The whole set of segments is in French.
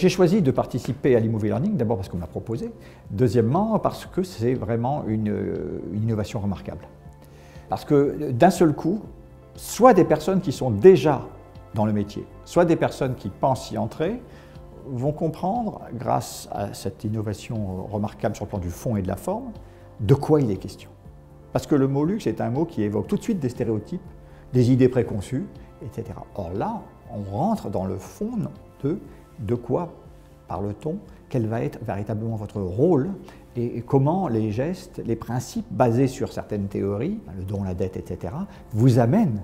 J'ai choisi de participer à l'e-movie learning, d'abord parce qu'on m'a proposé, deuxièmement parce que c'est vraiment une innovation remarquable. Parce que d'un seul coup, soit des personnes qui sont déjà dans le métier, soit des personnes qui pensent y entrer, vont comprendre, grâce à cette innovation remarquable sur le plan du fond et de la forme, de quoi il est question. Parce que le mot luxe est un mot qui évoque tout de suite des stéréotypes, des idées préconçues, etc. Or là, on rentre dans le fond de quoi parle-t-on, quel va être véritablement votre rôle et comment les gestes, les principes basés sur certaines théories, le don, la dette, etc., vous amènent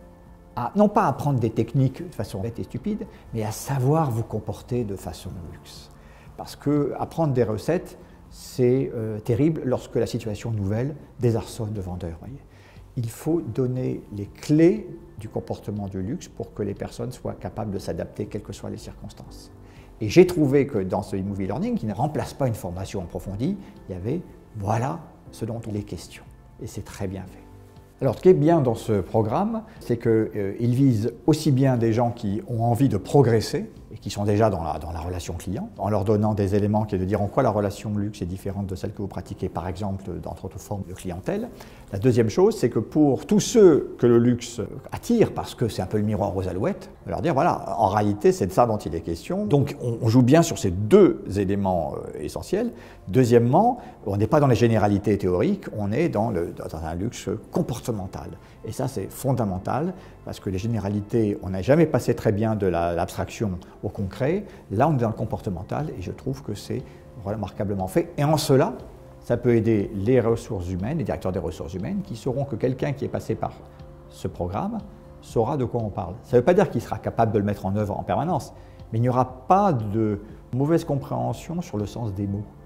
à, non pas à apprendre des techniques de façon bête et stupide, mais à savoir vous comporter de façon luxe. Parce que apprendre des recettes, c'est terrible lorsque la situation nouvelle désarçonne le vendeur. Voyez. Il faut donner les clés du comportement du luxe pour que les personnes soient capables de s'adapter, quelles que soient les circonstances. Et j'ai trouvé que dans ce e-movie learning, qui ne remplace pas une formation approfondie, il y avait, voilà ce dont il est question. Et c'est très bien fait. Alors, ce qui est bien dans ce programme, c'est qu'il vise aussi bien des gens qui ont envie de progresser et qui sont déjà dans la relation client, en leur donnant des éléments qui est de dire en quoi la relation luxe est différente de celle que vous pratiquez, par exemple, dans d'autres formes de clientèle. La deuxième chose, c'est que pour tous ceux que le luxe attire, parce que c'est un peu le miroir aux alouettes, leur dire, voilà, en réalité, c'est de ça dont il est question. Donc, on joue bien sur ces deux éléments essentiels. Deuxièmement, on n'est pas dans les généralités théoriques, on est dans un luxe comportemental. Et ça, c'est fondamental, parce que les généralités, on n'a jamais passé très bien de l'abstraction au concret. Là, on est dans le comportemental, et je trouve que c'est remarquablement fait. Et en cela, ça peut aider les ressources humaines, les directeurs des ressources humaines, qui sauront que quelqu'un qui est passé par ce programme saura de quoi on parle. Ça ne veut pas dire qu'il sera capable de le mettre en œuvre en permanence, mais il n'y aura pas de mauvaise compréhension sur le sens des mots.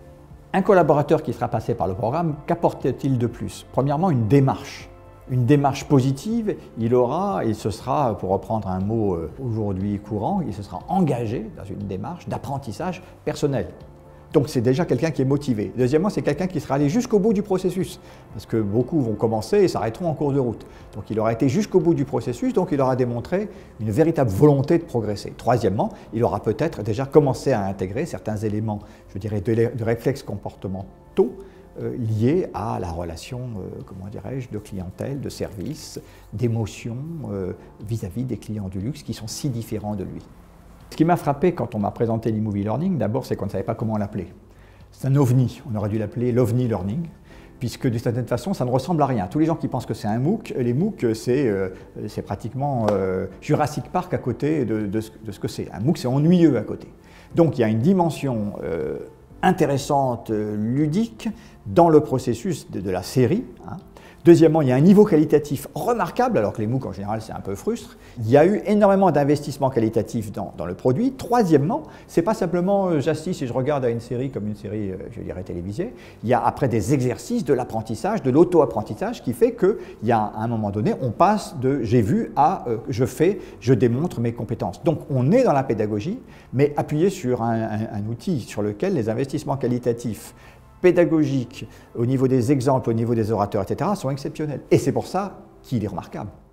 Un collaborateur qui sera passé par le programme, qu'apporte-t-il de plus? Premièrement, une démarche positive, il se sera, pour reprendre un mot aujourd'hui courant, il se sera engagé dans une démarche d'apprentissage personnel. Donc c'est déjà quelqu'un qui est motivé. Deuxièmement, c'est quelqu'un qui sera allé jusqu'au bout du processus, parce que beaucoup vont commencer et s'arrêteront en cours de route. Donc il aura été jusqu'au bout du processus, donc il aura démontré une véritable volonté de progresser. Troisièmement, il aura peut-être déjà commencé à intégrer certains éléments, je dirais, de réflexes comportementaux liés à la relation, comment dirais-je, de clientèle, de service, d'émotion vis-à-vis des clients du luxe qui sont si différents de lui. Ce qui m'a frappé quand on m'a présenté l'e-movie learning, d'abord, c'est qu'on ne savait pas comment l'appeler. C'est un ovni, on aurait dû l'appeler l'ovni learning, puisque d'une certaine façon, ça ne ressemble à rien. Tous les gens qui pensent que c'est un MOOC, les MOOC, c'est pratiquement Jurassic Park à côté de ce que c'est. Un MOOC, c'est ennuyeux à côté. Donc il y a une dimension intéressante, ludique, dans le processus de la série. Hein. Deuxièmement, il y a un niveau qualitatif remarquable, alors que les MOOC en général c'est un peu frustre. Il y a eu énormément d'investissements qualitatifs dans le produit. Troisièmement, c'est pas simplement j'assiste et je regarde à une série comme une série, je dirais, télévisée. Il y a après des exercices, de l'apprentissage, de l'auto-apprentissage qui fait qu'il y a à un moment donné, on passe de j'ai vu à je fais, je démontre mes compétences. Donc on est dans la pédagogie, mais appuyé sur un outil sur lequel les investissements qualitatifs pédagogiques, au niveau des exemples, au niveau des orateurs, etc., sont exceptionnels. Et c'est pour ça qu'il est remarquable.